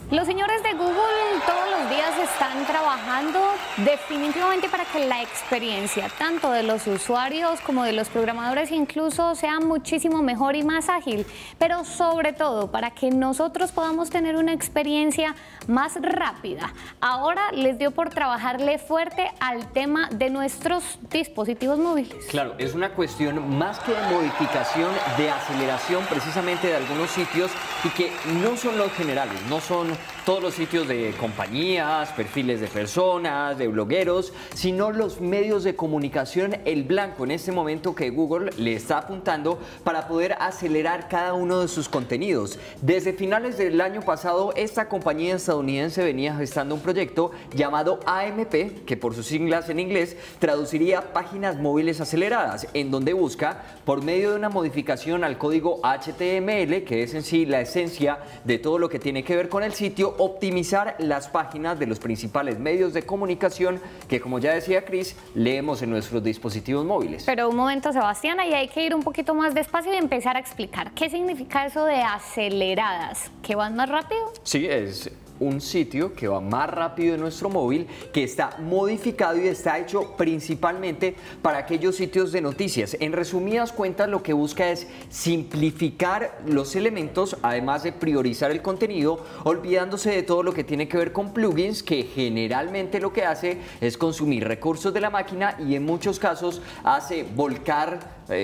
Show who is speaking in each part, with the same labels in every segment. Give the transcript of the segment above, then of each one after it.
Speaker 1: Los señores de Google todos los días están trabajando definitivamente para que la experiencia tanto de los usuarios como de los programadores incluso sea muchísimo mejor y más ágil, pero sobre todo para que nosotros podamos tener una experiencia más rápida. Ahora les dio por trabajarle fuerte al tema de nuestros dispositivos móviles.
Speaker 2: Claro, es una cuestión más que de modificación, de aceleración precisamente de algunos sitios y que no son los generales, no son todos los sitios de compañías, perfiles de personas, de blogueros, sino los medios de comunicación, el blanco en este momento que Google le está apuntando para poder acelerar cada uno de sus contenidos. Desde finales del año pasado, esta compañía estadounidense venía gestando un proyecto llamado AMP, que por sus siglas en inglés traduciría páginas móviles aceleradas, en donde busca, por medio de una modificación al código HTML, que es en sí la esencia de todo lo que tiene que ver con el sitio, optimizar las páginas de los principales medios de comunicación que, como ya decía Cris, leemos en nuestros dispositivos móviles.
Speaker 1: Pero un momento, Sebastián, ahí hay que ir un poquito más despacio y empezar a explicar qué significa eso de aceleradas, ¿que van más rápido?
Speaker 2: Sí, es un sitio que va más rápido en nuestro móvil, que está modificado y está hecho principalmente para aquellos sitios de noticias. En resumidas cuentas, lo que busca es simplificar los elementos, además de priorizar el contenido, olvidándose de todo lo que tiene que ver con plugins, que generalmente lo que hace es consumir recursos de la máquina y en muchos casos hace volcar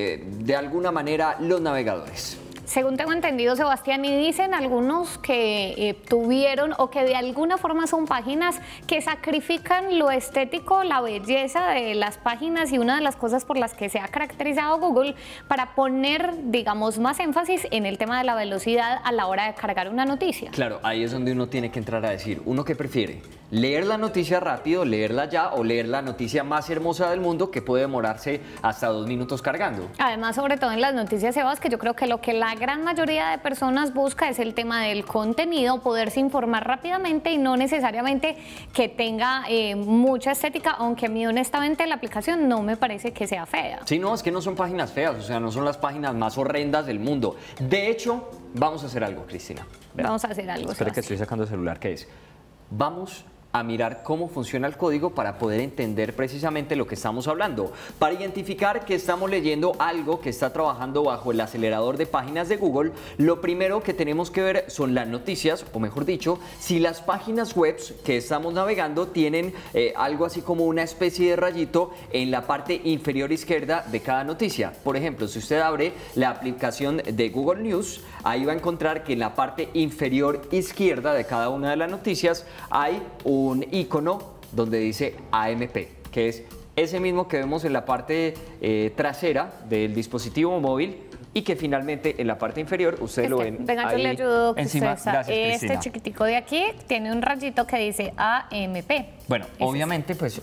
Speaker 2: de alguna manera los navegadores.
Speaker 1: Según tengo entendido, Sebastián, y dicen algunos que tuvieron o que de alguna forma son páginas que sacrifican lo estético, la belleza de las páginas y una de las cosas por las que se ha caracterizado Google para poner, digamos, más énfasis en el tema de la velocidad a la hora de cargar una noticia.
Speaker 2: Claro, ahí es donde uno tiene que entrar a decir, ¿uno qué prefiere? ¿Leer la noticia rápido, leerla ya o leer la noticia más hermosa del mundo que puede demorarse hasta 2 minutos cargando?
Speaker 1: Además, sobre todo en las noticias, Sebas, que yo creo que lo que la gran mayoría de personas busca es el tema del contenido, poderse informar rápidamente y no necesariamente que tenga mucha estética, aunque a mí honestamente la aplicación no me parece que sea fea.
Speaker 2: Sí, no, es que no son páginas feas, o sea, no son las páginas más horrendas del mundo. De hecho, vamos a hacer algo, Cristina. Vean.
Speaker 1: Vamos a hacer algo.
Speaker 2: Espera que estoy sacando el celular, ¿qué es? Vamos a mirar cómo funciona el código para poder entender precisamente lo que estamos hablando, para identificar que estamos leyendo algo que está trabajando bajo el acelerador de páginas de Google. Lo primero que tenemos que ver son las noticias, o mejor dicho, si las páginas web que estamos navegando tienen algo así como una especie de rayito en la parte inferior izquierda de cada noticia. Por ejemplo, si usted abre la aplicación de Google News, ahí va a encontrar que en la parte inferior izquierda de cada una de las noticias hay un icono donde dice AMP, que es ese mismo que vemos en la parte trasera del dispositivo móvil y que finalmente en la parte inferior ustedes lo ven.
Speaker 1: Venga, yo
Speaker 2: ahí
Speaker 1: le ayudo.
Speaker 2: encima. Gracias,
Speaker 1: este
Speaker 2: Cristina.
Speaker 1: chiquitico de aquí tiene un rayito que dice AMP.
Speaker 2: Bueno, obviamente pues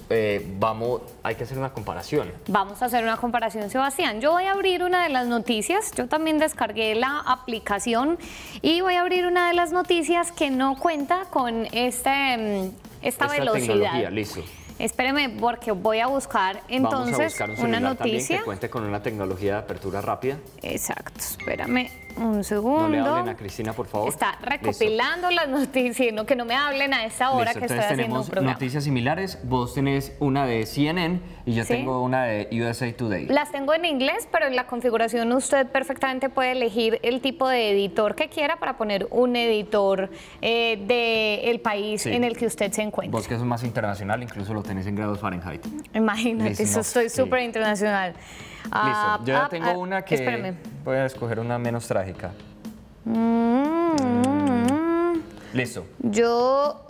Speaker 2: hay que hacer una comparación.
Speaker 1: Vamos a hacer una comparación, Sebastián. Yo voy a abrir una de las noticias. Yo también descargué la aplicación y voy a abrir una de las noticias que no cuenta con esta velocidad.
Speaker 2: Tecnología, listo.
Speaker 1: Espéreme, porque voy a buscar entonces
Speaker 2: Vamos a buscar un
Speaker 1: una
Speaker 2: celular también
Speaker 1: noticia
Speaker 2: que cuente con una tecnología de apertura rápida.
Speaker 1: Exacto, espérame un segundo.
Speaker 2: No le hablen a Cristina, por favor.
Speaker 1: Está recopilando las noticias, no, que no me hablen a esa hora.
Speaker 2: Listo.
Speaker 1: Que
Speaker 2: Entonces
Speaker 1: estoy haciendo un
Speaker 2: tenemos
Speaker 1: programa.
Speaker 2: noticias similares. Vos tenés una de CNN y yo
Speaker 1: ¿Sí?
Speaker 2: tengo una de USA Today.
Speaker 1: Las tengo en inglés, pero en la configuración usted perfectamente puede elegir el tipo de editor que quiera para poner un editor del país en el que usted se encuentre.
Speaker 2: Vos que sos más internacional, incluso lo tenés en grados Fahrenheit.
Speaker 1: Imagínate,
Speaker 2: Listo,
Speaker 1: eso estoy súper internacional.
Speaker 2: Listo, yo ya tengo una que...
Speaker 1: Espérame.
Speaker 2: Voy a escoger una menos trágica. Listo.
Speaker 1: Yo,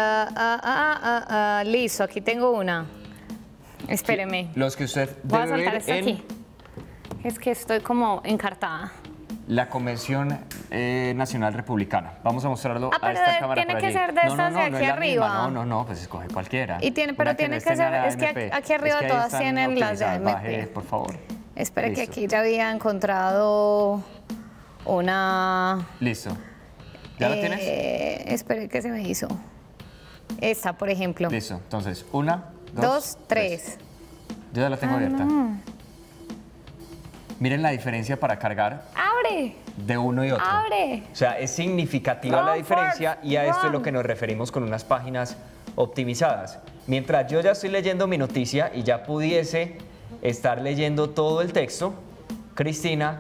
Speaker 1: listo, aquí tengo una. Espéreme.
Speaker 2: Los que usted
Speaker 1: Voy a
Speaker 2: debe
Speaker 1: soltar
Speaker 2: ver
Speaker 1: esta aquí. Es que estoy como encartada.
Speaker 2: La Convención Nacional Republicana. Vamos a mostrarlo a
Speaker 1: pero
Speaker 2: esta cámara.
Speaker 1: tiene
Speaker 2: por
Speaker 1: que
Speaker 2: allí.
Speaker 1: ser de estas de
Speaker 2: no
Speaker 1: aquí
Speaker 2: es la
Speaker 1: arriba.
Speaker 2: misma. No, pues escoge cualquiera.
Speaker 1: Y tiene, pero
Speaker 2: Una
Speaker 1: tiene
Speaker 2: no
Speaker 1: que
Speaker 2: esté en
Speaker 1: ser,
Speaker 2: la
Speaker 1: es que
Speaker 2: AMP.
Speaker 1: aquí arriba
Speaker 2: Es que ahí
Speaker 1: todas
Speaker 2: están
Speaker 1: tienen las de
Speaker 2: optimizadas.
Speaker 1: AMP.
Speaker 2: Baje, por favor.
Speaker 1: Espera que
Speaker 2: Listo.
Speaker 1: aquí ya había encontrado una...
Speaker 2: Listo. ¿Ya la tienes?
Speaker 1: Espere, ¿qué se me hizo? Esta, por ejemplo.
Speaker 2: Listo. Entonces, 1,
Speaker 1: 2, 3.
Speaker 2: Yo ya la tengo abierta.
Speaker 1: No.
Speaker 2: Miren la diferencia para cargar.
Speaker 1: ¡Abre!
Speaker 2: de uno y otro.
Speaker 1: ¡Abre!
Speaker 2: O sea, es significativa la
Speaker 1: Run,
Speaker 2: diferencia
Speaker 1: Forrest,
Speaker 2: y a esto es lo
Speaker 1: run.
Speaker 2: que nos referimos con unas páginas optimizadas. Mientras yo ya estoy leyendo mi noticia y ya pudiese estar leyendo todo el texto, Cristina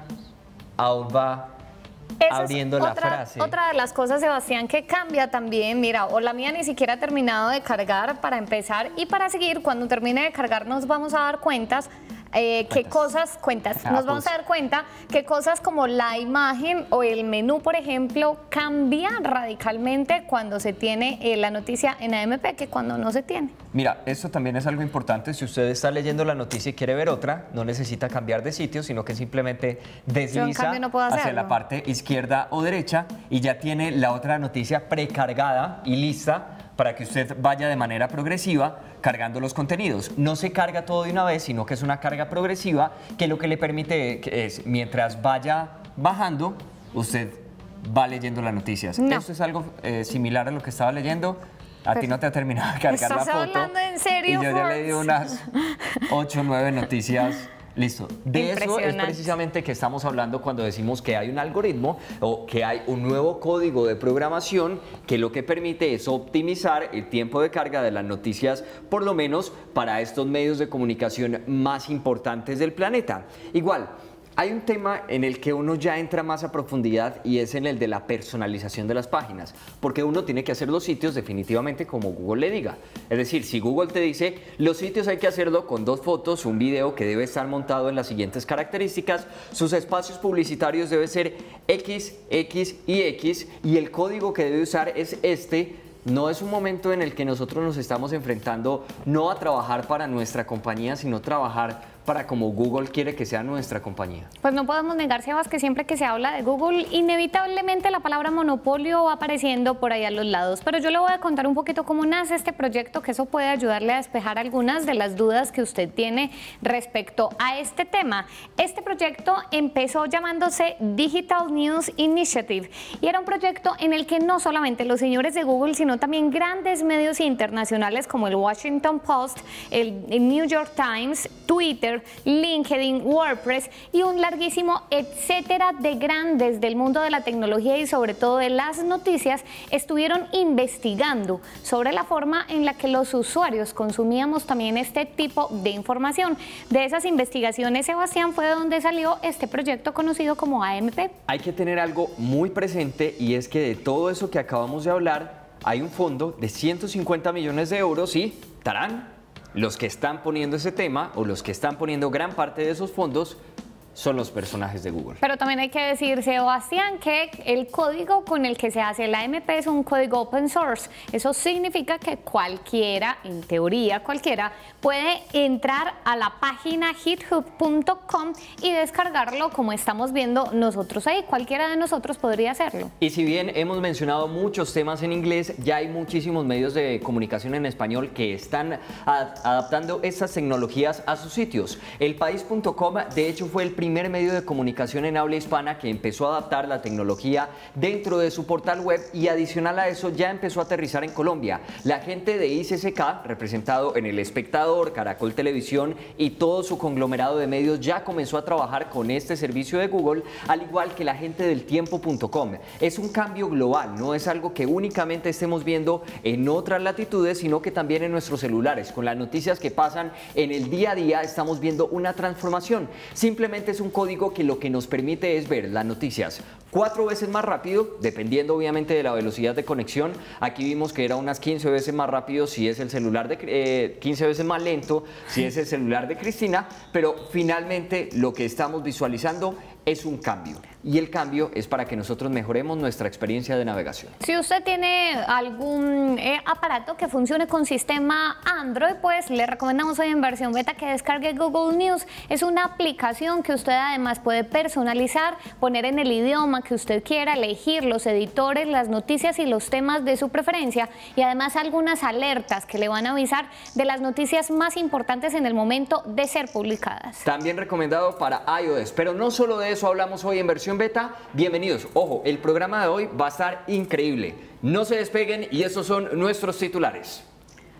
Speaker 2: aún va
Speaker 1: Esa
Speaker 2: abriendo
Speaker 1: es
Speaker 2: la frase.
Speaker 1: otra de las cosas, Sebastián, que cambia también. Mira, o la mía ni siquiera ha terminado de cargar para empezar y para seguir. Cuando termine de cargar nos vamos a dar cuentas qué cosas, nos vamos a dar cuenta que cosas como la imagen o el menú, por ejemplo, cambian radicalmente cuando se tiene la noticia en AMP que cuando no se tiene.
Speaker 2: Mira, esto también es algo importante. Si usted está leyendo la noticia y quiere ver otra, no necesita cambiar de sitio, sino que simplemente desliza
Speaker 1: cambio, no puedo
Speaker 2: hacia
Speaker 1: hacerlo.
Speaker 2: la parte izquierda o derecha y ya tiene la otra noticia precargada y lista para que usted vaya de manera progresiva cargando los contenidos. No se carga todo de una vez, sino que es una carga progresiva que lo que le permite es, mientras vaya bajando, usted va leyendo las noticias.
Speaker 1: No.
Speaker 2: Esto es algo similar a lo que estaba leyendo. A ti no te ha terminado de cargar la
Speaker 1: ¿Estás
Speaker 2: foto.
Speaker 1: hablando en serio,
Speaker 2: Y yo ya
Speaker 1: Forrest?
Speaker 2: le di unas 8 o 9 noticias. Listo. De eso es
Speaker 1: Impresionante.
Speaker 2: precisamente que estamos hablando cuando decimos que hay un algoritmo o que hay un nuevo código de programación que lo que permite es optimizar el tiempo de carga de las noticias, por lo menos para estos medios de comunicación más importantes del planeta. Igual, hay un tema en el que uno ya entra más a profundidad y es en el de la personalización de las páginas, porque uno tiene que hacer los sitios definitivamente como Google le diga. Es decir, si Google te dice, los sitios hay que hacerlo con 2 fotos, un video que debe estar montado en las siguientes características, sus espacios publicitarios deben ser X, X y X y el código que debe usar es este. No es un momento en el que nosotros nos estamos enfrentando no a trabajar para nuestra compañía, sino trabajar para como Google quiere que sea nuestra compañía.
Speaker 1: Pues no podemos negar, Sebas, que siempre que se habla de Google, inevitablemente la palabra monopolio va apareciendo por ahí a los lados. Pero yo le voy a contar un poquito cómo nace este proyecto, que eso puede ayudarle a despejar algunas de las dudas que usted tiene respecto a este tema. Este proyecto empezó llamándose Digital News Initiative y era un proyecto en el que no solamente los señores de Google, sino también grandes medios internacionales como el Washington Post, el New York Times, Twitter, LinkedIn, WordPress y un larguísimo etcétera de grandes del mundo de la tecnología y sobre todo de las noticias estuvieron investigando sobre la forma en la que los usuarios consumíamos también este tipo de información. De esas investigaciones, Sebastián, fue de donde salió este proyecto conocido como AMP.
Speaker 2: Hay que tener algo muy presente y es que de todo eso que acabamos de hablar, hay un fondo de 150 millones de euros y ¡tarán! Los que están poniendo ese tema o los que están poniendo gran parte de esos fondos son los personajes de Google.
Speaker 1: Pero también hay que decir, Sebastián, que el código con el que se hace el AMP es un código open source. Eso significa que cualquiera, en teoría cualquiera, puede entrar a la página github.com y descargarlo como estamos viendo nosotros ahí. Cualquiera de nosotros podría hacerlo.
Speaker 2: Y si bien hemos mencionado muchos temas en inglés, ya hay muchísimos medios de comunicación en español que están adaptando estas tecnologías a sus sitios. Elpaís.com, de hecho, fue el primer medio de comunicación en habla hispana que empezó a adaptar la tecnología dentro de su portal web y adicional a eso ya empezó a aterrizar en Colombia. La gente de ICCK, representado en El Espectador, Caracol Televisión y todo su conglomerado de medios ya comenzó a trabajar con este servicio de Google, al igual que la gente del tiempo.com. Es un cambio global, no es algo que únicamente estemos viendo en otras latitudes, sino que también en nuestros celulares. Con las noticias que pasan en el día a día estamos viendo una transformación. Simplemente es un código que lo que nos permite es ver las noticias 4 veces más rápido, dependiendo obviamente de la velocidad de conexión. Aquí vimos que era unas 15 veces más rápido si es el celular de 15 veces más lento si es el celular de Cristina, pero finalmente lo que estamos visualizando es un cambio y el cambio es para que nosotros mejoremos nuestra experiencia de navegación.
Speaker 1: Si usted tiene algún aparato que funcione con sistema Android, pues le recomendamos hoy en versión beta que descargue Google News. Es una aplicación que usted además puede personalizar, poner en el idioma que usted quiera, elegir los editores, las noticias y los temas de su preferencia y además algunas alertas que le van a avisar de las noticias más importantes en el momento de ser publicadas.
Speaker 2: También recomendado para iOS, pero no solo de eso hablamos hoy en versión beta. Bienvenidos. Ojo, el programa de hoy va a estar increíble. No se despeguen y estos son nuestros titulares.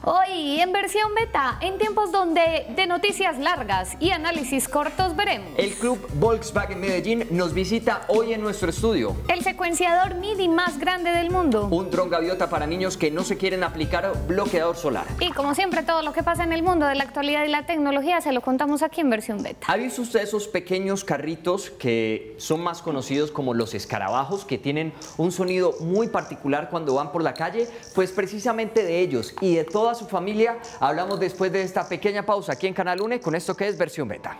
Speaker 1: Hoy en versión beta, en tiempos donde de noticias largas y análisis cortos veremos.
Speaker 2: El Club Volkswagen Medellín nos visita hoy en nuestro estudio.
Speaker 1: El secuenciador MIDI más grande del mundo.
Speaker 2: Un dron gaviota para niños que no se quieren aplicar bloqueador solar.
Speaker 1: Y como siempre, todo lo que pasa en el mundo de la actualidad y la tecnología se lo contamos aquí en versión beta.
Speaker 2: ¿Ha visto usted esos pequeños carritos que son más conocidos como los escarabajos, que tienen un sonido muy particular cuando van por la calle? Pues precisamente de ellos y de toda su familia hablamos después de esta pequeña pausa aquí en Canal UNE con esto que es versión beta.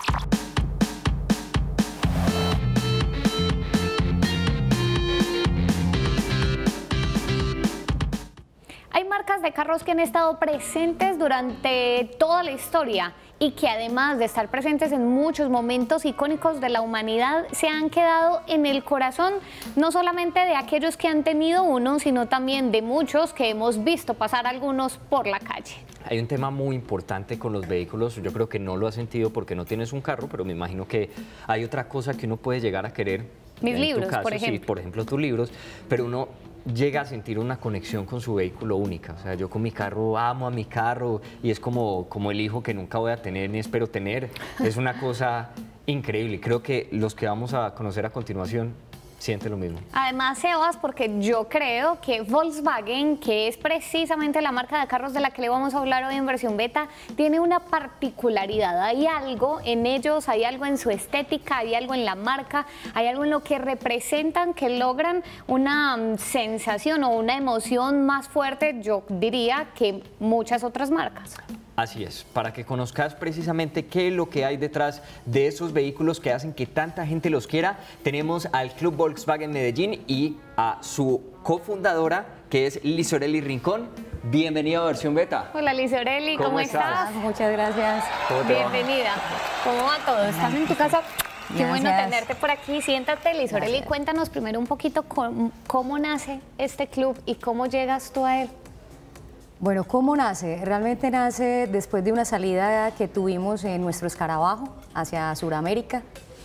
Speaker 1: Hay marcas de carros que han estado presentes durante toda la historia y que además de estar presentes en muchos momentos icónicos de la humanidad, se han quedado en el corazón no solamente de aquellos que han tenido uno, sino también de muchos que hemos visto pasar algunos por la calle.
Speaker 2: Hay un tema muy importante con los vehículos, yo creo que no lo has sentido porque no tienes un carro, pero me imagino que hay otra cosa que uno puede llegar a querer.
Speaker 1: Mis libros,
Speaker 2: tu caso,
Speaker 1: por ejemplo.
Speaker 2: Sí, por ejemplo, tus libros, pero uno llega a sentir una conexión con su vehículo única. O sea, yo con mi carro amo a mi carro y es como el hijo que nunca voy a tener ni espero tener. Es una cosa increíble. Creo que los que vamos a conocer a continuación sienten lo mismo.
Speaker 1: Además, Sebas, porque yo creo que Volkswagen, que es precisamente la marca de carros de la que le vamos a hablar hoy en versión beta, tiene una particularidad. Hay algo en ellos, hay algo en su estética, hay algo en la marca, hay algo en lo que representan que logran una sensación o una emoción más fuerte, yo diría, que muchas otras marcas.
Speaker 2: Así es, para que conozcas precisamente qué es lo que hay detrás de esos vehículos que hacen que tanta gente los quiera, tenemos al Club Volkswagen Medellín y a su cofundadora, que es Lizoreli Rincón. Bienvenida a versión beta.
Speaker 1: Hola Lizoreli, ¿cómo estás?
Speaker 3: Muchas gracias.
Speaker 1: Bienvenida. ¿Cómo va todo? ¿Estás en tu casa? Qué bueno
Speaker 3: Gracias.
Speaker 1: tenerte por aquí. Siéntate, Lizoreli, cuéntanos primero un poquito cómo nace este club y cómo llegas tú a él.
Speaker 3: Bueno, ¿cómo nace? Realmente nace después de una salida que tuvimos en nuestro escarabajo hacia Sudamérica,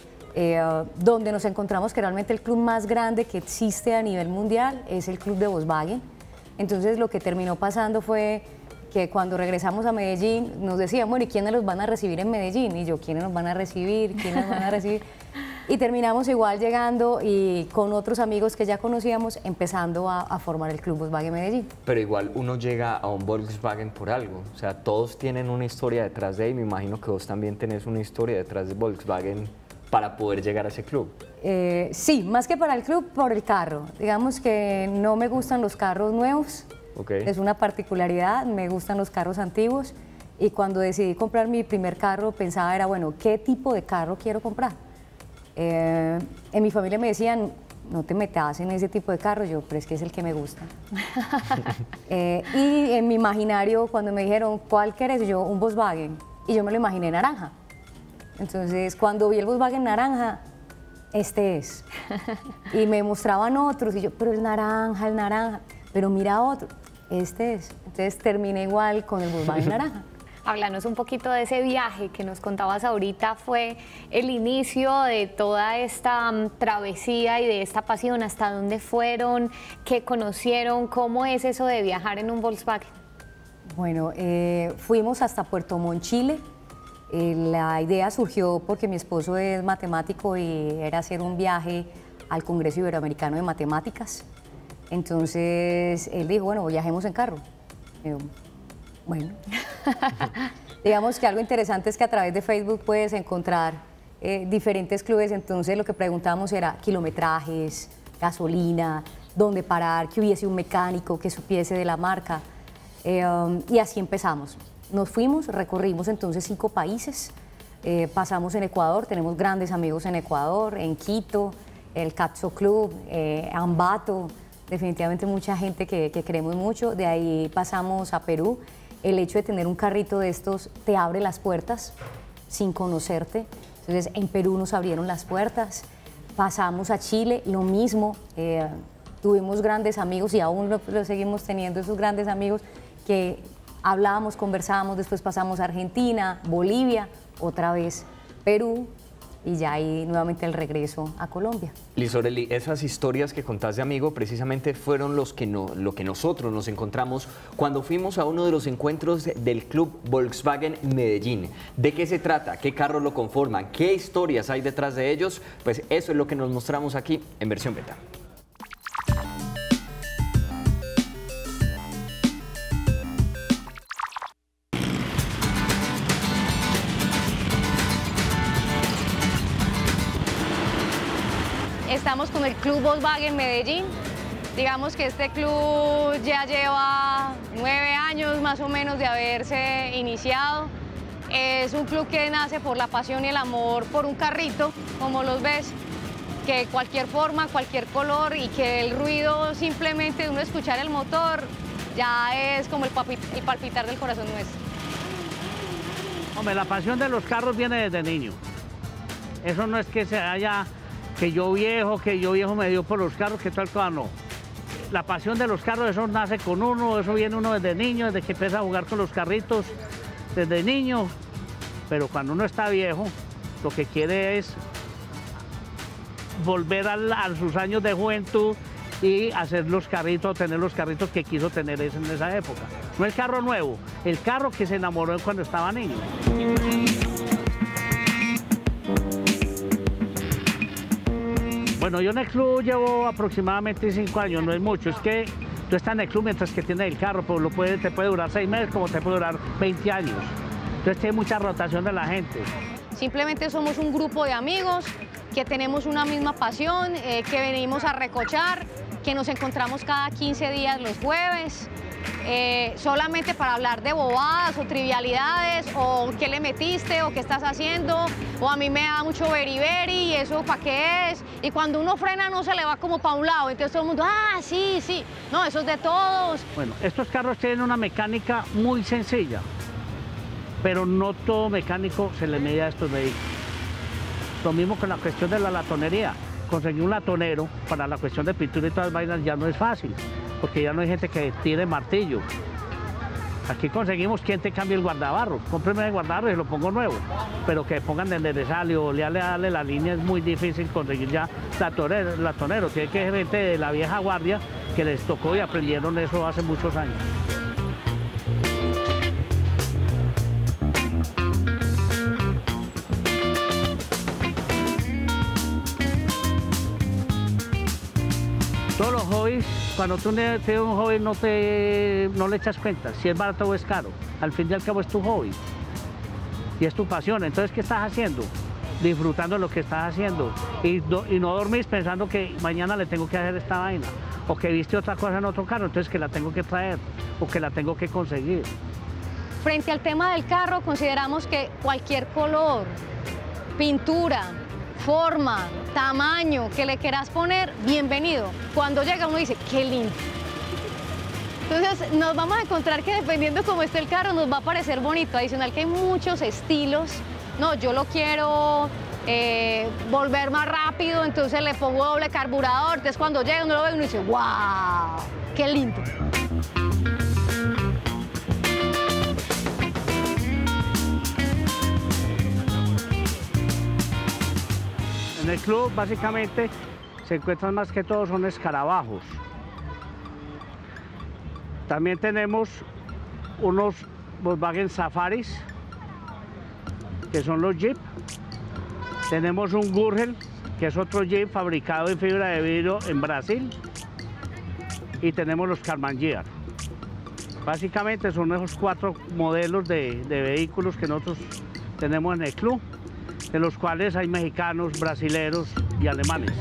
Speaker 3: donde nos encontramos que realmente el club más grande que existe a nivel mundial es el club de Volkswagen. Entonces lo que terminó pasando fue que cuando regresamos a Medellín nos decían, bueno, ¿y quiénes los van a recibir en Medellín? Y yo, ¿quiénes nos van a recibir? ¿Quiénes nos van a recibir? Y terminamos igual llegando y con otros amigos que ya conocíamos empezando a formar el Club Volkswagen Medellín.
Speaker 2: Pero igual uno llega a un Volkswagen por algo, o sea, todos tienen una historia detrás de él, me imagino que vos también tenés una historia detrás de Volkswagen para poder llegar a ese club.
Speaker 3: Sí, más que para el club, por el carro. Digamos que no me gustan los carros nuevos, es una particularidad, me gustan los carros antiguos y cuando decidí comprar mi primer carro pensaba era, bueno, ¿qué tipo de carro quiero comprar? En mi familia me decían, no te metas en ese tipo de carro, yo, pero es que es el que me gusta. Y en mi imaginario, cuando me dijeron, ¿cuál quieres? Yo, un Volkswagen. Y yo me lo imaginé naranja. Entonces, cuando vi el Volkswagen naranja, este es. Y me mostraban otros, y yo, pero el naranja, pero mira otro, este es. Entonces, terminé igual con el Volkswagen naranja.
Speaker 1: Háblanos un poquito de ese viaje que nos contabas ahorita, fue el inicio de toda esta travesía y de esta pasión, ¿hasta dónde fueron? ¿Qué conocieron? ¿Cómo es eso de viajar en un Volkswagen?
Speaker 3: Bueno, fuimos hasta Puerto Montt, Chile. La idea surgió porque mi esposo es matemático y era hacer un viaje al Congreso Iberoamericano de Matemáticas. Entonces él dijo, bueno, viajemos en carro. Y yo, bueno, digamos que algo interesante es que a través de Facebook puedes encontrar diferentes clubes, entonces lo que preguntábamos era kilometrajes, gasolina, dónde parar, que hubiese un mecánico que supiese de la marca y así empezamos. Nos fuimos, recorrimos entonces 5 países, pasamos en Ecuador, tenemos grandes amigos en Ecuador, en Quito, el Catso Club, Ambato, definitivamente mucha gente que queremos mucho, de ahí pasamos a Perú. El hecho de tener un carrito de estos te abre las puertas sin conocerte. Entonces, en Perú nos abrieron las puertas. Pasamos a Chile, lo mismo. Tuvimos grandes amigos y aún lo seguimos teniendo, esos grandes amigos que hablábamos, conversábamos. Después pasamos a Argentina, Bolivia, otra vez Perú. y ya ahí nuevamente el regreso a Colombia.
Speaker 2: Liz Orely, esas historias que contás de amigo precisamente fueron lo que nosotros nos encontramos cuando fuimos a uno de los encuentros del Club Volkswagen Medellín. ¿De qué se trata? ¿Qué carros lo conforman? ¿Qué historias hay detrás de ellos? Pues eso es lo que nos mostramos aquí en versión beta.
Speaker 4: Estamos con el Club Volkswagen Medellín. Digamos que este club ya lleva 9 años más o menos de haberse iniciado. Es un club que nace por la pasión y el amor por un carrito, como los ves, que cualquier forma, cualquier color y que el ruido simplemente de uno escuchar el motor ya es como el palpitar del corazón nuestro.
Speaker 5: Hombre, la pasión de los carros viene desde niño. Eso no es que se haya... que yo viejo me dio por los carros, que tal cosa, no. La pasión de los carros, eso nace con uno, eso viene uno desde niño, desde que empieza a jugar con los carritos, desde niño. Pero cuando uno está viejo, lo que quiere es volver a sus años de juventud y hacer los carritos, tener los carritos que quiso tener en esa época. No el carro nuevo, el carro que se enamoró cuando estaba niño. Bueno, yo en el club llevo aproximadamente 5 años, no es mucho, es que tú estás en el club mientras que tienes el carro, pues te puede durar 6 meses como te puede durar 20 años. Entonces tiene mucha rotación de la gente.
Speaker 4: Simplemente somos un grupo de amigos que tenemos una misma pasión, que venimos a recochar, que nos encontramos cada 15 días los jueves, solamente para hablar de bobadas o trivialidades, o qué le metiste, o qué estás haciendo, o a mí me da mucho beriberi, y eso para qué es, y cuando uno frena no se le va como para un lado, entonces todo el mundo, ah, sí, sí, no, eso es de todos.
Speaker 5: Bueno, estos carros tienen una mecánica muy sencilla, pero no todo mecánico se le mide a estos vehículos. Lo mismo con la cuestión de la latonería. Conseguir un latonero para la cuestión de pintura y todas las vainas ya no es fácil, porque ya no hay gente que tire martillo. Aquí conseguimos quien te cambie el guardabarro. Cómpreme el guardabarro y lo pongo nuevo. Pero que pongan de enderezarle o darle la línea es muy difícil conseguir ya latonero. Tiene que ser gente de la vieja guardia que les tocó y aprendieron eso hace muchos años. Todos los hobbies, cuando tú tienes un hobby no le echas cuenta si es barato o es caro. Al fin y al cabo es tu hobby y es tu pasión. Entonces, ¿qué estás haciendo? Disfrutando lo que estás haciendo y no dormís pensando que mañana le tengo que hacer esta vaina o que viste otra cosa en otro carro, entonces que la tengo que traer o que la tengo que conseguir.
Speaker 4: Frente al tema del carro, consideramos que cualquier color, pintura, forma, tamaño que le quieras poner, bienvenido. Cuando llega uno dice, qué lindo. Entonces nos vamos a encontrar que dependiendo cómo esté el carro nos va a parecer bonito. Adicional que hay muchos estilos. No, yo lo quiero volver más rápido, entonces le pongo doble carburador. Entonces cuando llega uno lo ve y uno dice, wow, qué lindo.
Speaker 5: En el club básicamente se encuentran más que todo son escarabajos. También tenemos unos Volkswagen Safaris, que son los Jeep. Tenemos un Gurgel, que es otro Jeep fabricado en fibra de vidrio en Brasil. Y tenemos los Carmangiar. Básicamente son esos 4 modelos de vehículos que nosotros tenemos en el club, de los cuales hay mexicanos, brasileros y alemanes.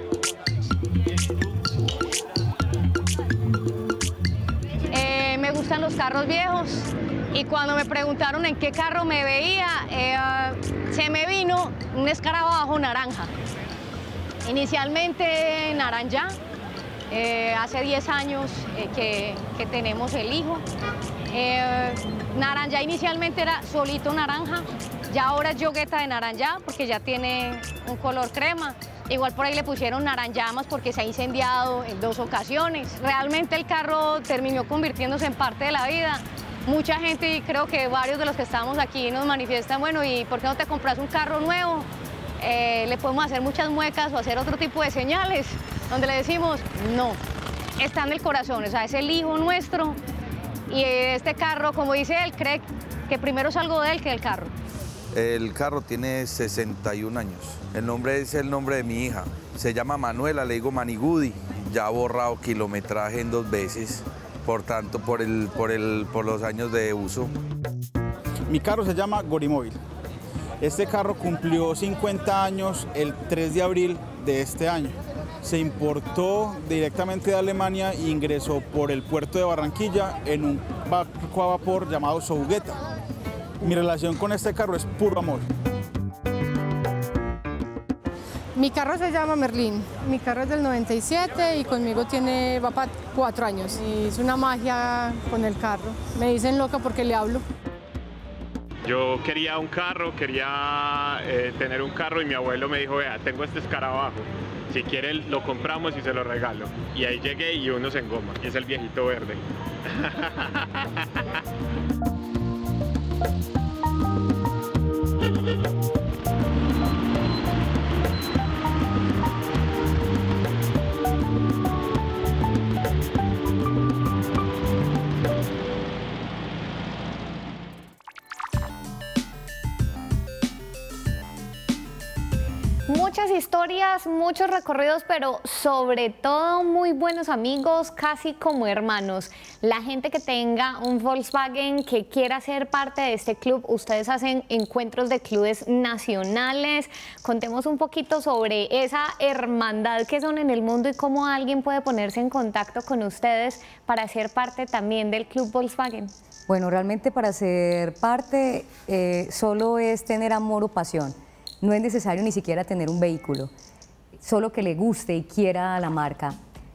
Speaker 4: Me gustan los carros viejos y cuando me preguntaron en qué carro me veía, se me vino un escarabajo naranja. Inicialmente naranja, hace 10 años que tenemos el hijo. Naranja inicialmente era solito naranja, ya ahora es yogueta de naranja porque ya tiene un color crema. Igual por ahí le pusieron naranjamas porque se ha incendiado en 2 ocasiones. Realmente el carro terminó convirtiéndose en parte de la vida. Mucha gente, y creo que varios de los que estamos aquí nos manifiestan, bueno, ¿y por qué no te compras un carro nuevo? le podemos hacer muchas muecas o hacer otro tipo de señales, donde le decimos, no, está en el corazón, o sea, es el hijo nuestro, y este carro, como dice él, cree que primero es algo de él que del carro.
Speaker 6: El carro tiene 61 años. El nombre es el nombre de mi hija. Se llama Manuela, le digo Manigudi. Ya ha borrado kilometraje en 2 veces, por tanto, por los años de uso.
Speaker 7: Mi carro se llama Gorimóvil. Este carro cumplió 50 años el 3 de abril de este año. Se importó directamente de Alemania e ingresó por el puerto de Barranquilla en un barco a vapor llamado Sougueta. Mi relación con este carro es puro amor.
Speaker 8: Mi carro se llama Merlín. Mi carro es del 97 y conmigo va para 4 años. Y es una magia con el carro. Me dicen loca porque le hablo.
Speaker 9: Yo quería un carro, quería tener un carro y mi abuelo me dijo, vea, tengo este escarabajo, si quiere lo compramos y se lo regalo. Y ahí llegué y uno se engoma, y es el viejito verde.
Speaker 1: Muchas historias, muchos recorridos, pero sobre todo muy buenos amigos, casi como hermanos. La gente que tenga un Volkswagen, que quiera ser parte de este club, ustedes hacen encuentros de clubes nacionales. Contemos un poquito sobre esa hermandad que son en el mundo y cómo alguien puede ponerse en contacto con ustedes para ser parte también del club Volkswagen.
Speaker 3: Bueno, realmente para ser parte solo es tener amor o pasión. No es necesario ni siquiera tener un vehículo, solo que le guste y quiera la marca.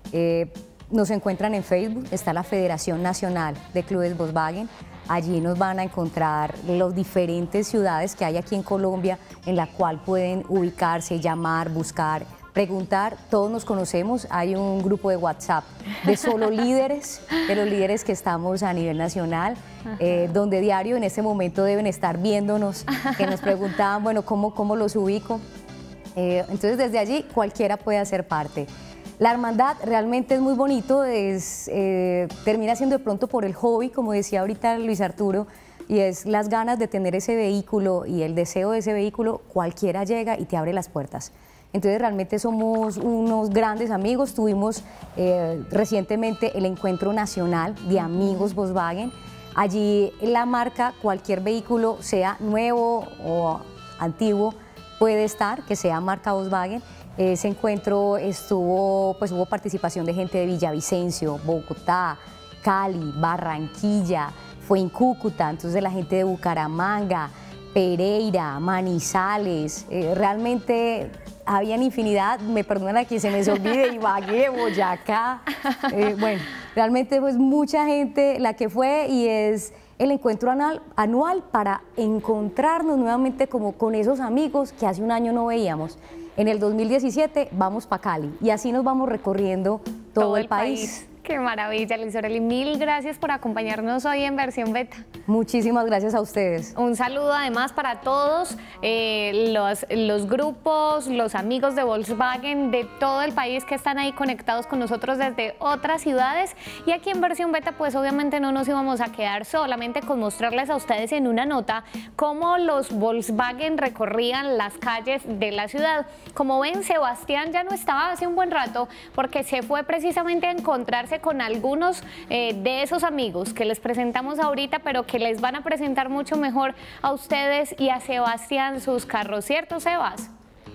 Speaker 3: Nos encuentran en Facebook, está la Federación Nacional de Clubes Volkswagen. Allí nos van a encontrar las diferentes ciudades que hay aquí en Colombia en la cual pueden ubicarse, llamar, buscar, preguntar. Todos nos conocemos, hay un grupo de WhatsApp de solo líderes, de los líderes que estamos a nivel nacional, donde diario en este momento deben estar viéndonos, que nos preguntaban, bueno, ¿cómo los ubico? Entonces desde allí cualquiera puede hacer parte. La hermandad realmente es muy bonito, termina siendo de pronto por el hobby, como decía ahorita Luis Arturo, y es las ganas de tener ese vehículo y el deseo de ese vehículo, cualquiera llega y te abre las puertas. Entonces realmente somos unos grandes amigos. Tuvimos recientemente el encuentro nacional de amigos Volkswagen. Allí la marca, cualquier vehículo, sea nuevo o antiguo, puede estar, que sea marca Volkswagen. Ese encuentro hubo participación de gente de Villavicencio, Bogotá, Cali, Barranquilla, fue en Cúcuta, entonces la gente de Bucaramanga, Pereira, Manizales, realmente habían infinidad, me perdonan a quien se me olvide, Ibagué, Boyacá, bueno, realmente pues mucha gente la que fue y es el encuentro anual para encontrarnos nuevamente como con esos amigos que hace un año no veíamos. En el 2017 vamos para Cali y así nos vamos recorriendo todo el país.
Speaker 1: Qué maravilla, Liz Oreli. Mil gracias por acompañarnos hoy en Versión Beta.
Speaker 3: Muchísimas gracias a ustedes.
Speaker 1: Un saludo además para todos los grupos, los amigos de Volkswagen de todo el país que están ahí conectados con nosotros desde otras ciudades. Y aquí en Versión Beta pues obviamente no nos íbamos a quedar solamente con mostrarles a ustedes en una nota cómo los Volkswagen recorrían las calles de la ciudad. Como ven, Sebastián ya no estaba hace un buen rato porque se fue precisamente a encontrarse con algunos de esos amigos que les presentamos ahorita, pero que les van a presentar mucho mejor a ustedes y a Sebastián sus carros, ¿cierto, Sebas?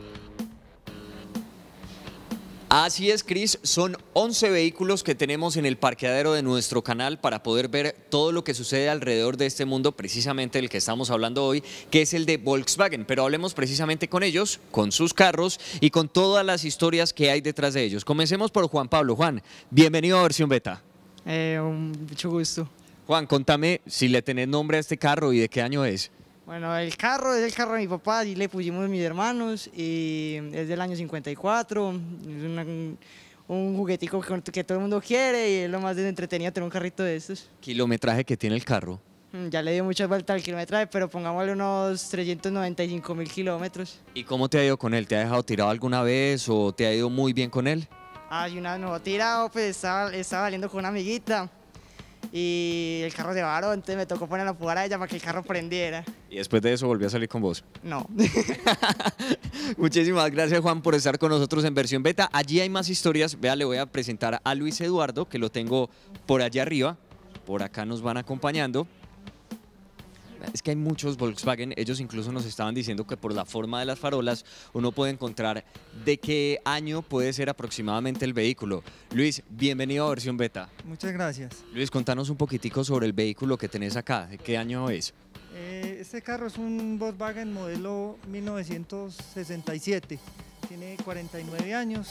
Speaker 2: Así es, Cris, son 11 vehículos que tenemos en el parqueadero de nuestro canal para poder ver todo lo que sucede alrededor de este mundo, precisamente del que estamos hablando hoy, que es el de Volkswagen. Pero hablemos precisamente con ellos, con sus carros y con todas las historias que hay detrás de ellos. Comencemos por Juan Pablo. Juan, bienvenido a Versión Beta.
Speaker 10: Mucho gusto.
Speaker 2: Juan, contame si le tenés nombre a este carro y de qué año es.
Speaker 10: Bueno, el carro es el carro de mi papá, y le pusimos mis hermanos, y es del año 54, es un juguetico que todo el mundo quiere y es lo más entretenido tener un carrito de estos.
Speaker 2: ¿Kilometraje que tiene el carro?
Speaker 10: Ya le dio muchas vueltas al kilometraje, pero pongámosle unos 395.000 kilómetros.
Speaker 2: ¿Y cómo te ha ido con él? ¿Te ha dejado tirado alguna vez o te ha ido muy bien con él?
Speaker 10: Y una vez me dejó tirado, pues estaba saliendo con una amiguita y el carro se varó, entonces me tocó poner a jugar a ella para que el carro prendiera.
Speaker 2: ¿Y después de eso volvió a salir con vos?
Speaker 10: No.
Speaker 2: Muchísimas gracias, Juan, por estar con nosotros en versión beta. Allí hay más historias. Vea, le voy a presentar a Luis Eduardo, que lo tengo por allá arriba. Por acá nos van acompañando. Es que hay muchos Volkswagen, ellos incluso nos estaban diciendo que por la forma de las farolas uno puede encontrar de qué año puede ser aproximadamente el vehículo. Luis, bienvenido a versión beta.
Speaker 11: Muchas gracias.
Speaker 2: Luis, contanos un poquitico sobre el vehículo que tenés acá, ¿de qué año es?
Speaker 11: Este carro es un Volkswagen modelo 1967, tiene 49 años.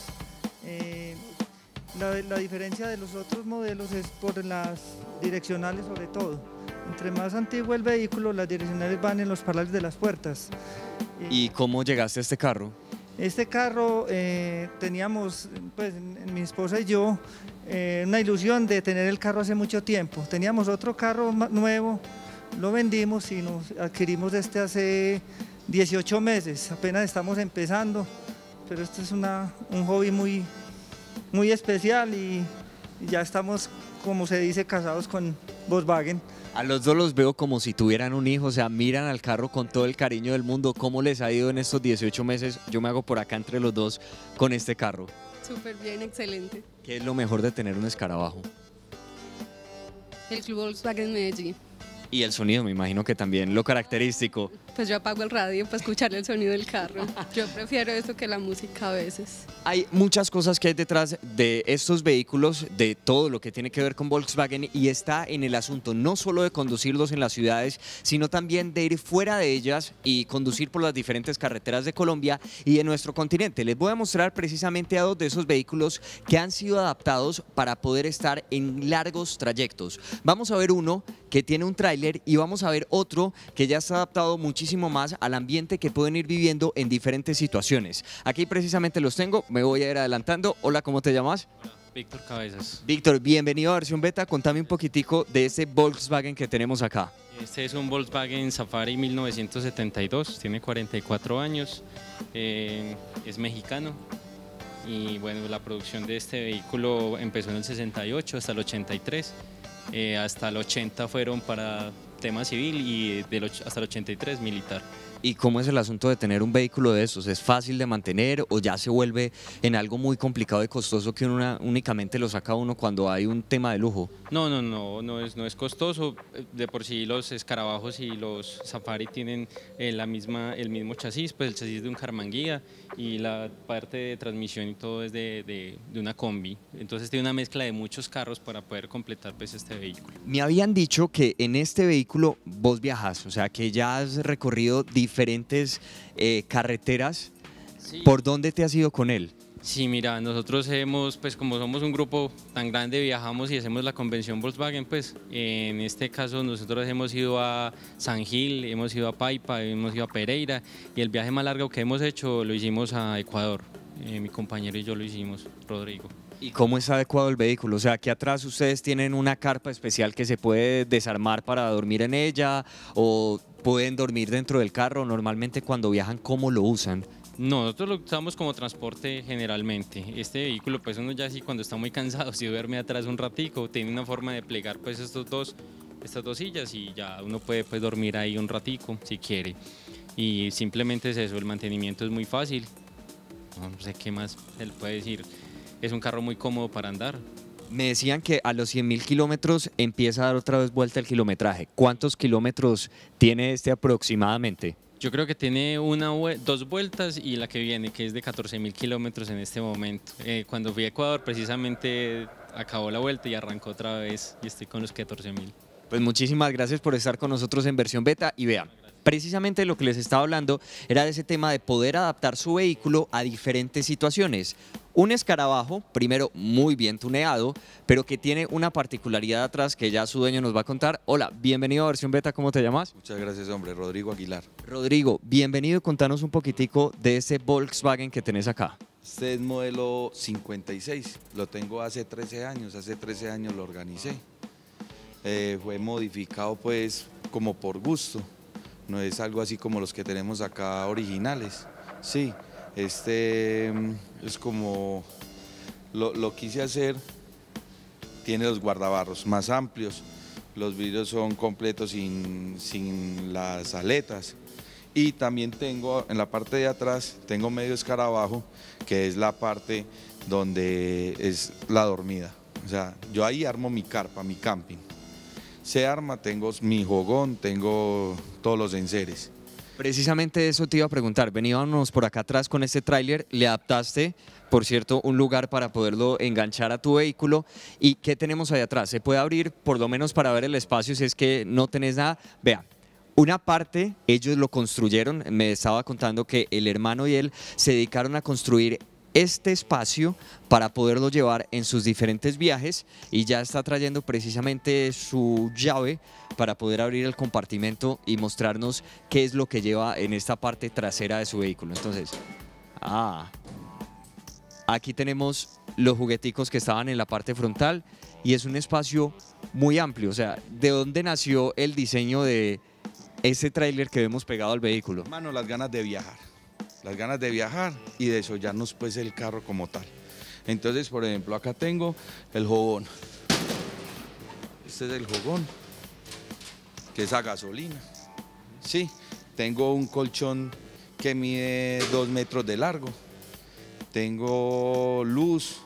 Speaker 11: La diferencia de los otros modelos es por las direccionales sobre todo. Entre más antiguo el vehículo, las direccionales van en los parlantes de las puertas.
Speaker 2: ¿Y cómo llegaste a este carro?
Speaker 11: Este carro teníamos, pues mi esposa y yo, una ilusión de tener el carro hace mucho tiempo. Teníamos otro carro nuevo, lo vendimos y nos adquirimos este hace 18 meses. Apenas estamos empezando, pero esto es un hobby muy especial y ya estamos, como se dice, casados con Volkswagen.
Speaker 2: A los dos los veo como si tuvieran un hijo, o sea, miran al carro con todo el cariño del mundo. ¿Cómo les ha ido en estos 18 meses? Yo me hago por acá entre los dos con este carro.
Speaker 12: Súper bien, excelente.
Speaker 2: ¿Qué es lo mejor de tener un escarabajo?
Speaker 12: El Club Volkswagen Medellín.
Speaker 2: Y el sonido, me imagino que también lo característico.
Speaker 12: Pues yo apago el radio para escuchar el sonido del carro. Yo prefiero eso que la música a veces.
Speaker 2: Hay muchas cosas que hay detrás de estos vehículos, de todo lo que tiene que ver con Volkswagen, y está en el asunto no solo de conducirlos en las ciudades, sino también de ir fuera de ellas y conducir por las diferentes carreteras de Colombia y de nuestro continente. Les voy a mostrar precisamente a dos de esos vehículos que han sido adaptados para poder estar en largos trayectos. Vamos a ver uno que tiene un tráiler y vamos a ver otro que ya está adaptado muchísimo más al ambiente que pueden ir viviendo en diferentes situaciones. Aquí precisamente los tengo, me voy a ir adelantando. Hola, ¿cómo te llamas?
Speaker 13: Hola, Víctor Cabezas.
Speaker 2: Víctor, bienvenido a versión beta. Contame un poquitico de este Volkswagen que tenemos acá.
Speaker 13: Este es un Volkswagen Safari 1972, tiene 44 años, es mexicano y bueno, la producción de este vehículo empezó en el 68 hasta el 83. Hasta el 80 fueron para tema civil y hasta el 83 militar.
Speaker 2: ¿Y cómo es el asunto de tener un vehículo de esos? ¿Es fácil de mantener o ya se vuelve en algo muy complicado y costoso que únicamente lo saca uno cuando hay un tema de lujo?
Speaker 13: No es costoso. De por sí los escarabajos y los Safari tienen el mismo chasis, pues el chasis de un Carmanguía y la parte de transmisión y todo es de una combi. Entonces tiene una mezcla de muchos carros para poder completar pues este vehículo.
Speaker 2: Me habían dicho que en este vehículo vos viajás, o sea que ya has recorrido diferentes carreteras.
Speaker 13: Sí.
Speaker 2: ¿Por dónde te has ido con él?
Speaker 13: Sí, mira, nosotros pues como somos un grupo tan grande, viajamos y hacemos la convención Volkswagen, pues en este caso nosotros hemos ido a San Gil, hemos ido a Paipa, hemos ido a Pereira y el viaje más largo que hemos hecho lo hicimos a Ecuador. Mi compañero y yo lo hicimos, Rodrigo.
Speaker 2: ¿Y cómo está adecuado el vehículo? O sea, aquí atrás ustedes tienen una carpa especial que se puede desarmar para dormir en ella o pueden dormir dentro del carro. Normalmente cuando viajan, ¿cómo lo usan?
Speaker 13: No, nosotros lo usamos como transporte generalmente. Este vehículo, pues uno ya sí cuando está muy cansado, si duerme atrás un ratico, tiene una forma de plegar pues estas dos sillas y ya uno puede pues dormir ahí un ratico si quiere. Y simplemente es eso, el mantenimiento es muy fácil. No sé qué más se le puede decir. Es un carro muy cómodo para andar.
Speaker 2: Me decían que a los 100.000 kilómetros empieza a dar otra vez vuelta el kilometraje. ¿Cuántos kilómetros tiene este aproximadamente?
Speaker 13: Yo creo que tiene dos vueltas y la que viene, que es de 14.000 kilómetros en este momento. Cuando fui a Ecuador, precisamente acabó la vuelta y arrancó otra vez y estoy con los 14.000.
Speaker 2: Pues muchísimas gracias por estar con nosotros en versión beta y vean. Precisamente lo que les estaba hablando era de ese tema de poder adaptar su vehículo a diferentes situaciones. Un escarabajo, primero muy bien tuneado, pero que tiene una particularidad atrás que ya su dueño nos va a contar. Hola, bienvenido a versión beta, ¿cómo te llamas?
Speaker 6: Muchas gracias, hombre, Rodrigo Aguilar.
Speaker 2: Rodrigo, bienvenido, contanos un poquitico de ese Volkswagen que tenés acá.
Speaker 6: Este es modelo 56, lo tengo hace 13 años lo organicé. fue modificado pues como por gusto, no es algo así como los que tenemos acá originales. Sí, este es como lo quise hacer, tiene los guardabarros más amplios, los vidrios son completos sin las aletas. Y también tengo en la parte de atrás, tengo medio escarabajo, que es la parte donde es la dormida. O sea, yo ahí armo mi carpa, mi camping. Se arma, tengo mi jogón, tengo todos los enseres.
Speaker 2: Precisamente eso te iba a preguntar, veníamos por acá atrás con este tráiler, le adaptaste, por cierto, un lugar para poderlo enganchar a tu vehículo. ¿Y qué tenemos ahí atrás? ¿Se puede abrir por lo menos para ver el espacio si es que no tenés nada? Vea. Una parte, ellos lo construyeron, me estaba contando que el hermano y él se dedicaron a construir este espacio para poderlo llevar en sus diferentes viajes y ya está trayendo precisamente su llave para poder abrir el compartimento y mostrarnos qué es lo que lleva en esta parte trasera de su vehículo. Entonces, aquí tenemos los jugueticos que estaban en la parte frontal y es un espacio muy amplio. O sea, ¿de dónde nació el diseño de ese tráiler que vemos pegado al vehículo?
Speaker 6: Mano, las ganas de viajar y de desollarnos pues el carro como tal. Entonces, por ejemplo, acá tengo el jogón. Este es el jogón, que es a gasolina. Sí, tengo un colchón que mide 2 metros de largo. Tengo luz,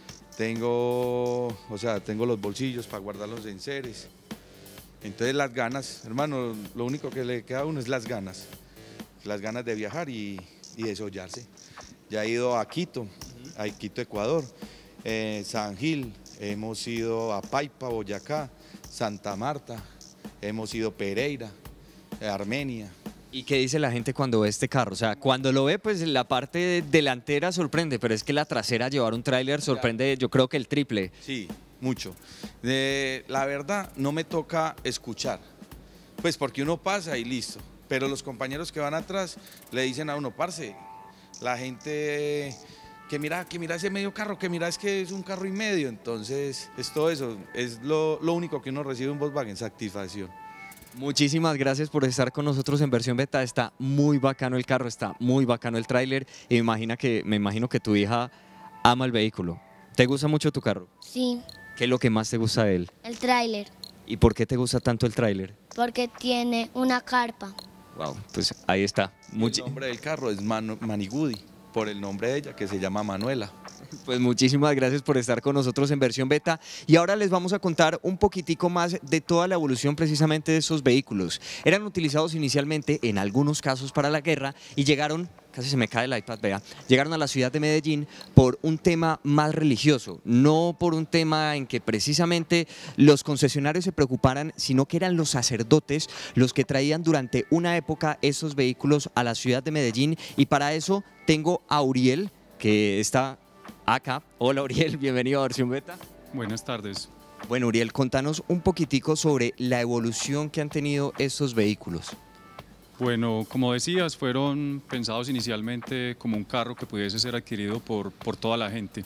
Speaker 6: tengo los bolsillos para guardar los enseres. Entonces las ganas, hermano, lo único que le queda a uno es las ganas de viajar y desollarse. Ya he ido a Quito, Ecuador, San Gil, hemos ido a Paipa, Boyacá, Santa Marta, hemos ido a Pereira, Armenia.
Speaker 2: ¿Y qué dice la gente cuando ve este carro? O sea, cuando lo ve, pues la parte delantera sorprende, pero es que la trasera, llevar un tráiler sorprende, yo creo que el triple.
Speaker 6: Sí, mucho. La verdad, no me toca escuchar, pues porque uno pasa y listo, pero los compañeros que van atrás le dicen a uno, parce, la gente que mira ese medio carro, que mira es que es un carro y medio, entonces es todo eso, es lo único que uno recibe en Volkswagen, satisfacción.
Speaker 2: Muchísimas gracias por estar con nosotros en versión beta. Está muy bacano el carro, está muy bacano el tráiler y me imagino que tu hija ama el vehículo. ¿Te gusta mucho tu carro?
Speaker 14: Sí.
Speaker 2: ¿Qué es lo que más te gusta de él?
Speaker 14: El tráiler.
Speaker 2: ¿Y por qué te gusta tanto el tráiler?
Speaker 14: Porque tiene una carpa.
Speaker 2: Wow, pues ahí está.
Speaker 6: El nombre del carro es Manigudi, por el nombre de ella, que se llama Manuela.
Speaker 2: Pues muchísimas gracias por estar con nosotros en versión beta y ahora les vamos a contar un poquitico más de toda la evolución precisamente de esos vehículos. Eran utilizados inicialmente en algunos casos para la guerra y llegaron, casi se me cae el iPad, vea, llegaron a la ciudad de Medellín por un tema más religioso, no por un tema en que precisamente los concesionarios se preocuparan, sino que eran los sacerdotes los que traían durante una época esos vehículos a la ciudad de Medellín y para eso tengo a Uriel, que está acá. Hola Uriel, bienvenido a versión beta.
Speaker 15: Buenas tardes.
Speaker 2: Bueno Uriel, contanos un poquitico sobre la evolución que han tenido estos vehículos.
Speaker 15: Bueno, como decías, fueron pensados inicialmente como un carro que pudiese ser adquirido por toda la gente.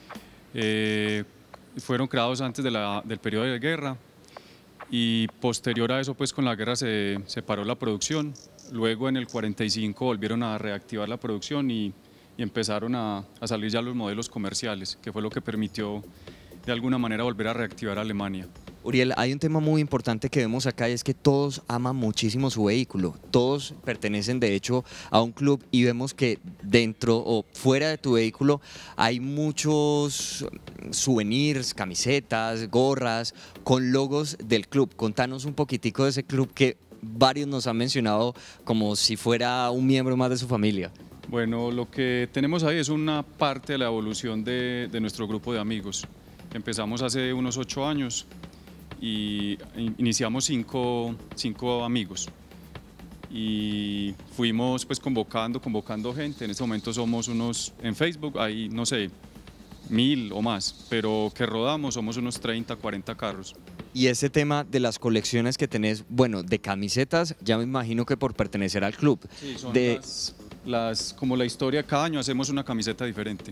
Speaker 15: Fueron creados antes del periodo de guerra y posterior a eso, pues con la guerra se paró la producción. Luego en el 45 volvieron a reactivar la producción y empezaron a salir ya los modelos comerciales, que fue lo que permitió de alguna manera volver a reactivar a Alemania.
Speaker 2: Uriel, hay un tema muy importante que vemos acá y es que todos aman muchísimo su vehículo, todos pertenecen de hecho a un club y vemos que dentro o fuera de tu vehículo hay muchos souvenirs, camisetas, gorras con logos del club. Contanos un poquitico de ese club que varios nos han mencionado como si fuera un miembro más de su familia.
Speaker 15: Bueno, lo que tenemos ahí es una parte de la evolución de nuestro grupo de amigos. Empezamos hace unos 8 años y iniciamos cinco amigos y fuimos pues convocando gente. En este momento somos unos, en Facebook hay no sé, 1000 o más, pero que rodamos somos unos 30, 40 carros.
Speaker 2: Y ese tema de las colecciones que tenés, bueno, de camisetas, ya me imagino que por pertenecer al club.
Speaker 15: Sí, son como la historia, cada año hacemos una camiseta diferente.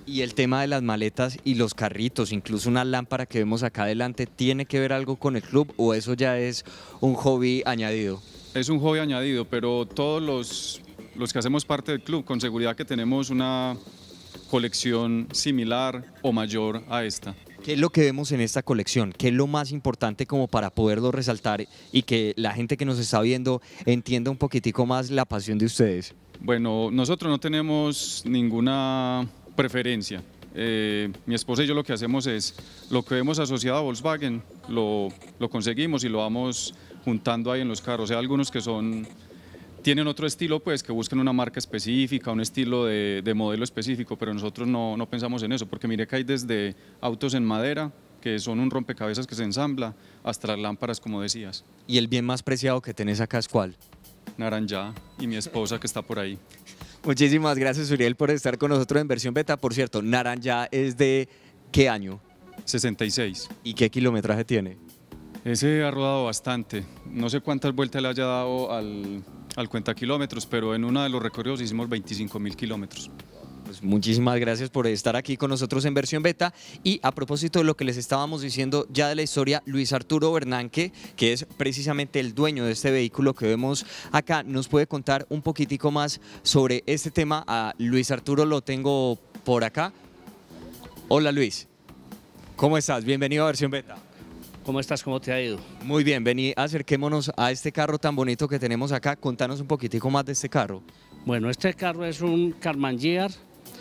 Speaker 2: Y el tema de las maletas y los carritos, incluso una lámpara que vemos acá adelante, ¿tiene que ver algo con el club o eso ya es un hobby añadido?
Speaker 15: Es un hobby añadido, pero todos los que hacemos parte del club, con seguridad que tenemos una colección similar o mayor a esta.
Speaker 2: ¿Qué es lo que vemos en esta colección? ¿Qué es lo más importante como para poderlo resaltar y que la gente que nos está viendo entienda un poquitico más la pasión de ustedes?
Speaker 15: Bueno, nosotros no tenemos ninguna preferencia. Mi esposa y yo lo que hacemos es, lo que vemos asociado a Volkswagen, lo conseguimos y lo vamos juntando ahí en los carros. Hay algunos que tienen otro estilo, pues, que buscan una marca específica, un estilo de modelo específico, pero nosotros no pensamos en eso, porque mire que hay desde autos en madera, que son un rompecabezas que se ensambla, hasta las lámparas, como decías.
Speaker 2: ¿Y el bien más preciado que tenés acá es cuál?
Speaker 15: Naranja y mi esposa que está por ahí.
Speaker 2: Muchísimas gracias, Uriel, por estar con nosotros en Versión Beta. Por cierto, Naranja es de ¿qué año?
Speaker 15: 66.
Speaker 2: ¿Y qué kilometraje tiene?
Speaker 15: Ese ha rodado bastante. No sé cuántas vueltas le haya dado al cuenta kilómetros, pero en uno de los recorridos hicimos 25.000 kilómetros.
Speaker 2: Pues muchísimas gracias por estar aquí con nosotros en Versión Beta. Y a propósito de lo que les estábamos diciendo ya de la historia, Luis Arturo Bernanke, que es precisamente el dueño de este vehículo que vemos acá, nos puede contar un poquitico más sobre este tema. A Luis Arturo lo tengo por acá. Hola Luis, ¿cómo estás? Bienvenido a Versión Beta.
Speaker 5: ¿Cómo estás? ¿Cómo te ha ido?
Speaker 2: Muy bien, vení, acerquémonos a este carro tan bonito que tenemos acá. Contanos un poquitico más de este carro.
Speaker 5: Bueno, este carro es un Carmangiar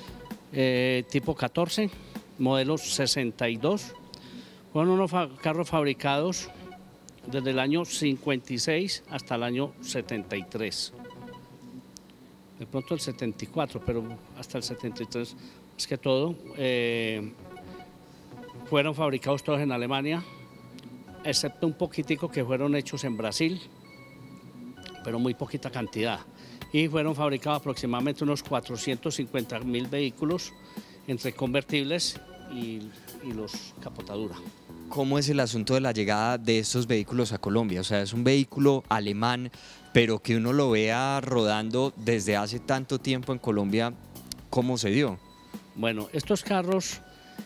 Speaker 5: tipo 14, modelo 62. Fueron unos carros fabricados desde el año 56 hasta el año 73. De pronto el 74, pero hasta el 73 es que todo. Fueron fabricados todos en Alemania, excepto un poquitico que fueron hechos en Brasil, pero muy poquita cantidad. Y fueron fabricados aproximadamente unos 450.000 vehículos entre convertibles y los capotadura.
Speaker 2: ¿Cómo es el asunto de la llegada de estos vehículos a Colombia? O sea, es un vehículo alemán, pero que uno lo vea rodando desde hace tanto tiempo en Colombia, ¿cómo se dio?
Speaker 5: Bueno, estos carros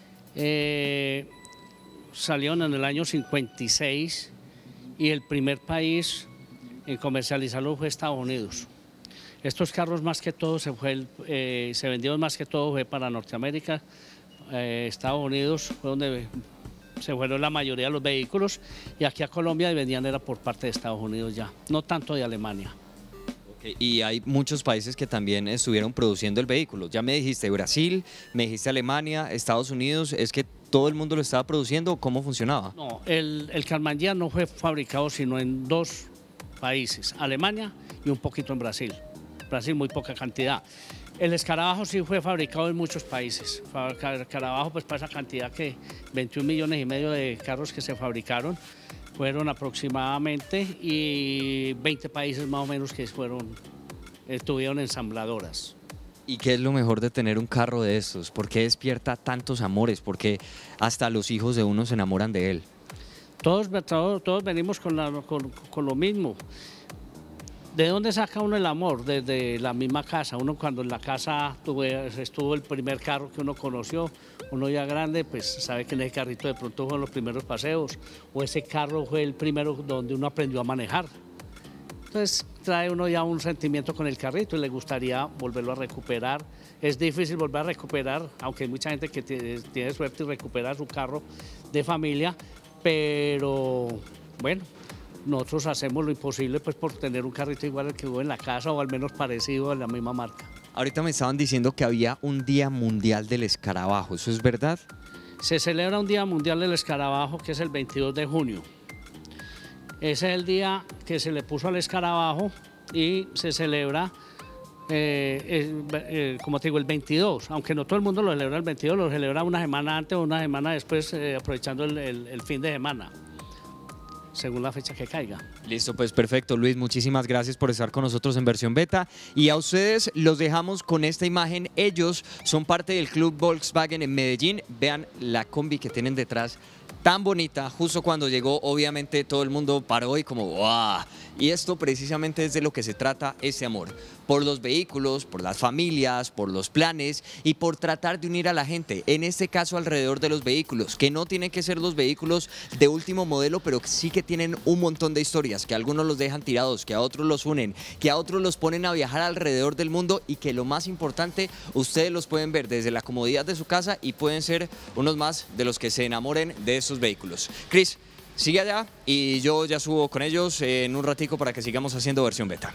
Speaker 5: salieron en el año 56 y el primer país en comercializarlo fue Estados Unidos. Estos carros más que todo se vendieron más que todo fue para Norteamérica, Estados Unidos fue donde se fueron la mayoría de los vehículos y aquí a Colombia venían era por parte de Estados Unidos ya, no tanto de Alemania.
Speaker 2: Okay. Y hay muchos países que también estuvieron produciendo el vehículo. Ya me dijiste Brasil, me dijiste Alemania, Estados Unidos, ¿es que todo el mundo lo estaba produciendo o cómo funcionaba?
Speaker 5: No, el Carmangiar no fue fabricado sino en dos países, Alemania y un poquito en Brasil. Brasil muy poca cantidad. El escarabajo sí fue fabricado en muchos países. El escarabajo, pues para esa cantidad que 21,5 millones de carros que se fabricaron, fueron aproximadamente y 20 países más o menos que tuvieron ensambladoras.
Speaker 2: ¿Y qué es lo mejor de tener un carro de estos? ¿Por qué despierta tantos amores? ¿Por qué hasta los hijos de uno se enamoran de él?
Speaker 5: Todos venimos con lo mismo. ¿De dónde saca uno el amor? Desde la misma casa. Uno cuando en la casa estuvo el primer carro que uno conoció, uno ya grande, pues sabe que en ese carrito de pronto fueron los primeros paseos, o ese carro fue el primero donde uno aprendió a manejar. Entonces trae uno ya un sentimiento con el carrito y le gustaría volverlo a recuperar. Es difícil volver a recuperar, aunque hay mucha gente que tiene suerte y recupera su carro de familia, pero bueno, nosotros hacemos lo imposible pues por tener un carrito igual al que hubo en la casa o al menos parecido a la misma marca.
Speaker 2: Ahorita me estaban diciendo que había un Día Mundial del Escarabajo, ¿eso es verdad?
Speaker 5: Se celebra un Día Mundial del Escarabajo que es el 22 de junio. Ese es el día que se le puso al escarabajo y se celebra, como te digo, el 22, aunque no todo el mundo lo celebra el 22, lo celebra una semana antes o una semana después, aprovechando el fin de semana. según la fecha que caiga.
Speaker 2: Listo, pues perfecto, Luis, muchísimas gracias por estar con nosotros en Versión Beta, y a ustedes los dejamos con esta imagen. Ellos son parte del Club Volkswagen en Medellín. Vean la combi que tienen detrás, tan bonita. Justo cuando llegó, obviamente todo el mundo paró y como ¡wow! Y esto precisamente es de lo que se trata ese amor, por los vehículos, por las familias, por los planes y por tratar de unir a la gente, en este caso alrededor de los vehículos, que no tienen que ser los vehículos de último modelo, pero sí que tienen un montón de historias, que a algunos los dejan tirados, que a otros los unen, que a otros los ponen a viajar alrededor del mundo, y que lo más importante, ustedes los pueden ver desde la comodidad de su casa y pueden ser unos más de los que se enamoren de esos vehículos. Cris, sigue allá y yo ya subo con ellos en un ratico para que sigamos haciendo Versión Beta.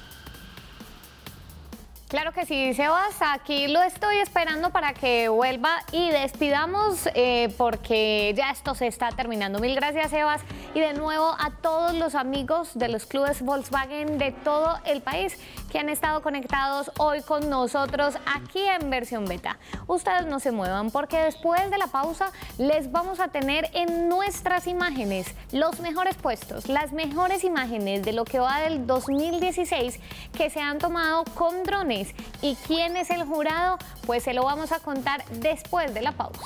Speaker 1: Claro que sí, Sebas, aquí lo estoy esperando para que vuelva y despidamos porque ya esto se está terminando. Mil gracias, Sebas, y de nuevo a todos los amigos de los clubes Volkswagen de todo el país que han estado conectados hoy con nosotros aquí en Versión Beta. Ustedes no se muevan porque después de la pausa les vamos a tener en nuestras imágenes los mejores puestos, las mejores imágenes de lo que va del 2016 que se han tomado con drones. ¿Y quién es el jurado? Pues se lo vamos a contar después de la pausa.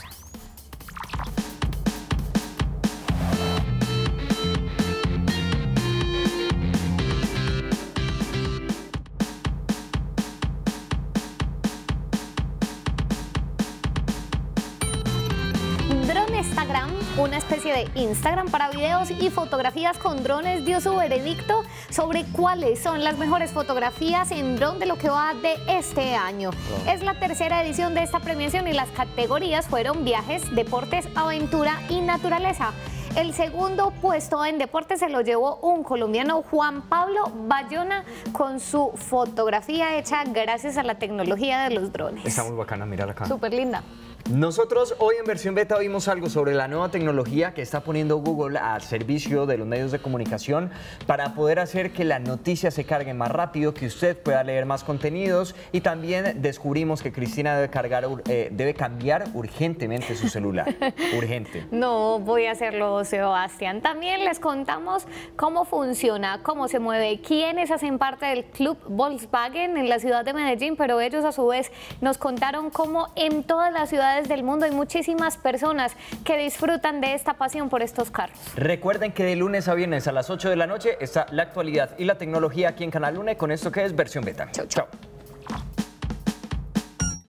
Speaker 1: Instagram, una especie de Instagram para videos y fotografías con drones, dio su veredicto sobre cuáles son las mejores fotografías en dron de lo que va de este año. Es la tercera edición de esta premiación y las categorías fueron viajes, deportes, aventura y naturaleza. El segundo puesto en deportes se lo llevó un colombiano, Juan Pablo Bayona, con su fotografía hecha gracias a la tecnología de los drones.
Speaker 2: Está muy bacana, mírala acá.
Speaker 1: Súper linda.
Speaker 2: Nosotros hoy en Versión Beta vimos algo sobre la nueva tecnología que está poniendo Google al servicio de los medios de comunicación para poder hacer que la noticia se cargue más rápido, que usted pueda leer más contenidos, y también descubrimos que Cristina debe cambiar urgentemente su celular. Urgente.
Speaker 1: No voy a hacerlo, Sebastián. También les contamos cómo funciona, cómo se mueve, quiénes hacen parte del Club Volkswagen en la ciudad de Medellín, pero ellos a su vez nos contaron cómo en todas las ciudades del mundo hay muchísimas personas que disfrutan de esta pasión por estos carros.
Speaker 2: Recuerden que de lunes a viernes a las 8 de la noche está la actualidad y la tecnología aquí en Canal UNE con esto que es Versión Beta.
Speaker 1: Chau, chau.